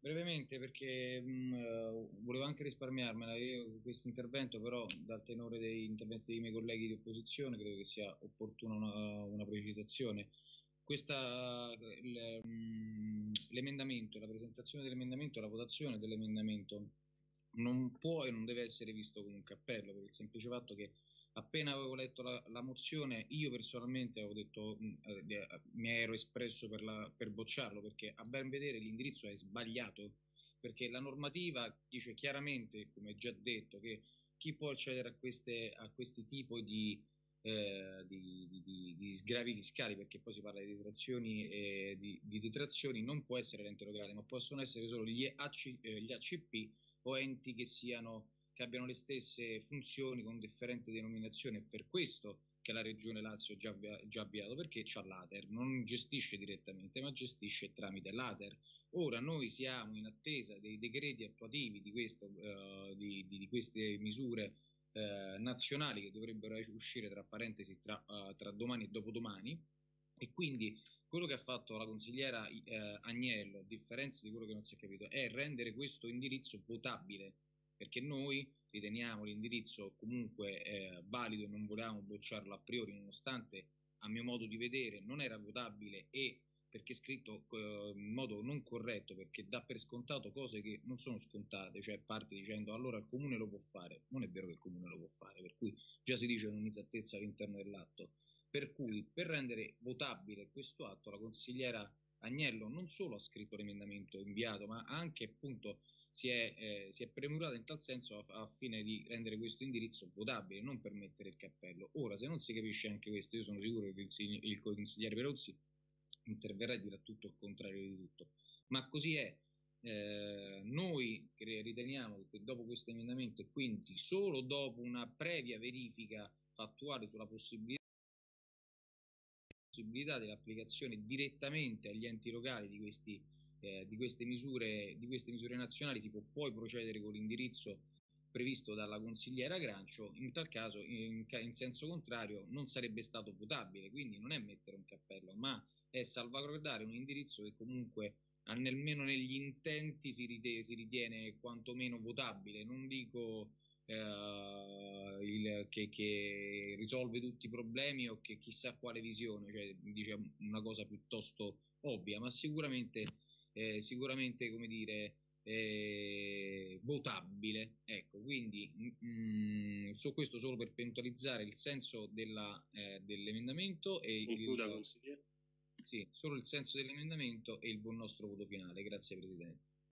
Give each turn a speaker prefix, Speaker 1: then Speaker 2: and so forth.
Speaker 1: Brevemente, perché volevo anche risparmiarmela io questo intervento, però dal tenore degli interventi dei miei colleghi di opposizione credo che sia opportuna una precisazione. L'emendamento, la presentazione dell'emendamento, la votazione dell'emendamento non può e non deve essere visto come un cappello, per il semplice fatto che appena avevo letto la mozione, io personalmente avevo detto, mi ero espresso per bocciarlo, perché a ben vedere l'indirizzo è sbagliato, perché la normativa dice chiaramente, come già detto, che chi può accedere a questi tipi di sgravi fiscali, perché poi si parla di detrazioni e di detrazioni, non può essere l'ente locale, ma possono essere solo gli ACP o enti che abbiano le stesse funzioni con differente denominazione. È per questo che la Regione Lazio ha già avviato, perché c'ha l'ATER, non gestisce direttamente, ma gestisce tramite l'ATER. Ora noi siamo in attesa dei decreti attuativi di queste misure nazionali, che dovrebbero uscire tra parentesi tra domani e dopodomani, e quindi quello che ha fatto la consigliera Agnello, a differenza di quello che non si è capito, è rendere questo indirizzo votabile, perché noi riteniamo l'indirizzo comunque valido e non volevamo bocciarlo a priori, nonostante a mio modo di vedere non era votabile, e perché è scritto in modo non corretto, perché dà per scontato cose che non sono scontate, cioè parte dicendo allora il comune lo può fare, non è vero che il comune lo può fare, per cui già si dice un'inesattezza all'interno dell'atto. Per cui, per rendere votabile questo atto, la consigliera Agnello non solo ha scritto l'emendamento inviato, ma anche appunto si è premurata in tal senso a fine di rendere questo indirizzo votabile, non per mettere il cappello. Ora, se non si capisce anche questo, io sono sicuro che il consigliere Peruzzi interverrà e dirà tutto il contrario di tutto. Ma così è. Noi riteniamo che dopo questo emendamento, e quindi solo dopo una previa verifica fattuale sulla possibilità dell'applicazione direttamente agli enti locali di queste misure nazionali, si può poi procedere con l'indirizzo previsto dalla consigliera Grancio. In tal caso, in senso contrario, non sarebbe stato votabile, quindi non è mettere un cappello, ma è salvaguardare un indirizzo che comunque almeno negli intenti si ritiene quantomeno votabile. Non dico che risolve tutti i problemi o che chissà quale visione, cioè dice una cosa piuttosto ovvia, ma sicuramente come dire, votabile. Ecco, quindi su questo solo per puntualizzare il senso dell'emendamento e
Speaker 2: Concluda, consigliere.
Speaker 1: sì, solo il senso dell'emendamento e il buon nostro voto finale. Grazie Presidente.